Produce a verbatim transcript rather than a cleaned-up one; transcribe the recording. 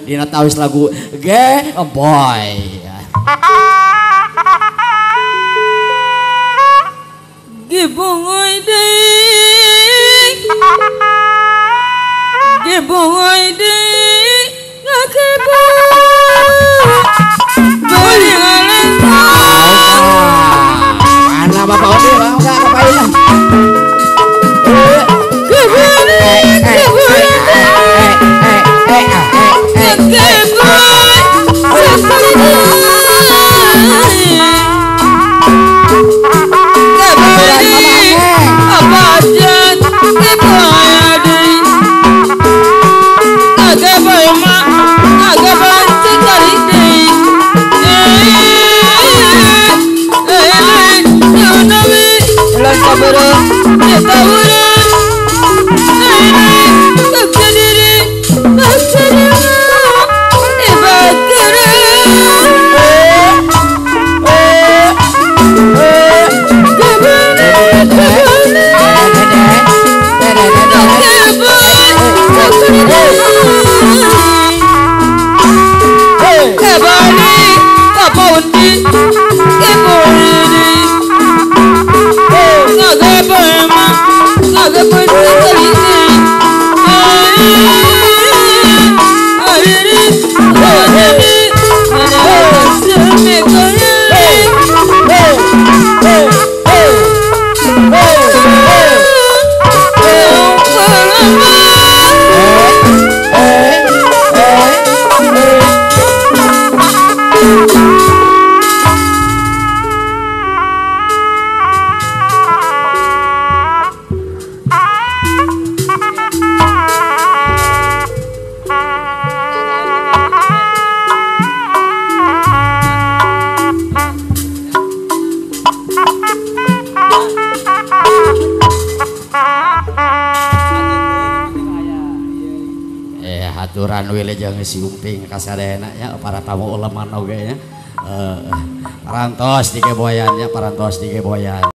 dina tawis lagu Ge Boy. Ge Boy ding, Ge Boy ding, Ge Boy, beri ngaleng. Mana bapak Odi bang nggak ngapain? Ge Boy ding, Ge Boy ding, Ge Boy, aturan wilujeng si Uping kasadayana nya para tamu ulama oge nya. Eh parantos di Keboyan nya, parantos di Keboyan.